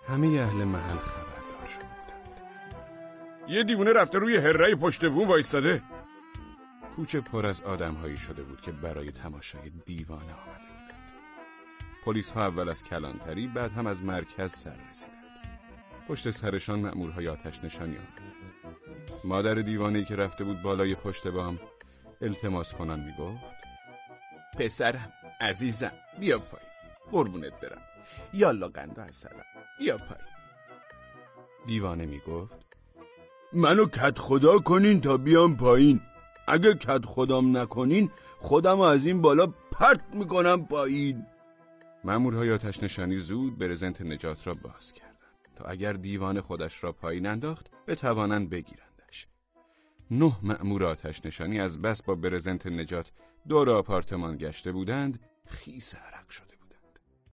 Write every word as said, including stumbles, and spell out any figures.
همه اهل محل خبردار شده بودند. یه دیوونه رفته روی هره‌ی پشت بوم وایستاده. کوچه پر از آدم‌هایی شده بود که برای تماشای دیوانه آمده بودند. پلیس‌ها اول از کلانتری، بعد هم از مرکز سر رسیدند. پشت سرشان مأمورهای آتش نشانی آمدند. مادر دیوانه‌ای که رفته بود بالای پشت بام التماس کنان میگفت: پسرم، عزیزم، بیا پایین، قربونت برم، یالا قنده از سرم، بیا پایین. دیوانه میگفت: منو کت خدا کنین تا بیام پایین. اگه کت خدام نکنین خودمو از این بالا پرت میکنم پایین. مأمورهای آتش نشانی زود برزنت نجات را باز کردند تا اگر دیوانه خودش را پایین انداخت بتوانند بگیرندش. نه مأمور آتش نشانی از بس با برزنت نجات دور آپارتمان گشته بودند خیس عرق شد.